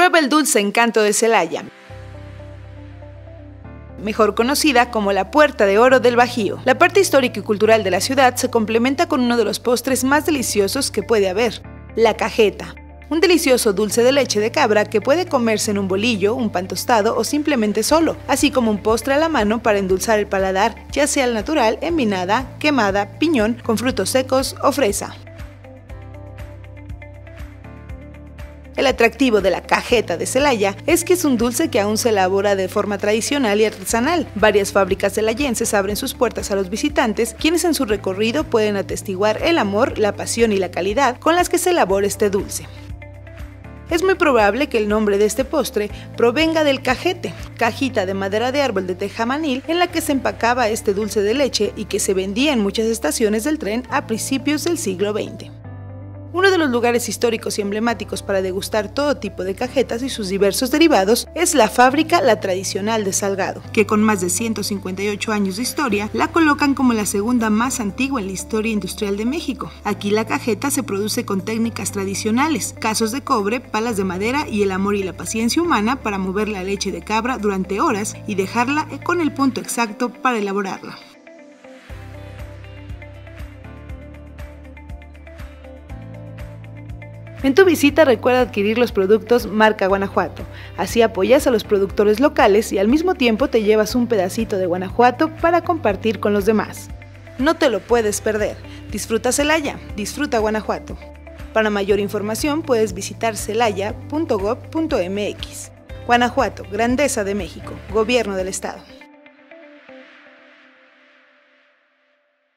Prueba el dulce encanto de Celaya, mejor conocida como la Puerta de Oro del Bajío. La parte histórica y cultural de la ciudad se complementa con uno de los postres más deliciosos que puede haber, la cajeta. Un delicioso dulce de leche de cabra que puede comerse en un bolillo, un pan tostado o simplemente solo, así como un postre a la mano para endulzar el paladar, ya sea al natural, envinada, quemada, piñón, con frutos secos o fresa. El atractivo de la cajeta de Celaya es que es un dulce que aún se elabora de forma tradicional y artesanal. Varias fábricas celayenses abren sus puertas a los visitantes, quienes en su recorrido pueden atestiguar el amor, la pasión y la calidad con las que se elabora este dulce. Es muy probable que el nombre de este postre provenga del cajete, cajita de madera de árbol de tejamanil en la que se empacaba este dulce de leche y que se vendía en muchas estaciones del tren a principios del siglo XX. Uno de los lugares históricos y emblemáticos para degustar todo tipo de cajetas y sus diversos derivados es la fábrica La Tradicional de Salgado, que con más de 158 años de historia la colocan como la segunda más antigua en la historia industrial de México. Aquí la cajeta se produce con técnicas tradicionales, casos de cobre, palas de madera y el amor y la paciencia humana para mover la leche de cabra durante horas y dejarla con el punto exacto para elaborarla. En tu visita recuerda adquirir los productos marca Guanajuato, así apoyas a los productores locales y al mismo tiempo te llevas un pedacito de Guanajuato para compartir con los demás. No te lo puedes perder. Disfruta Celaya, disfruta Guanajuato. Para mayor información puedes visitar celaya.gov.mx. Guanajuato, Grandeza de México, Gobierno del Estado.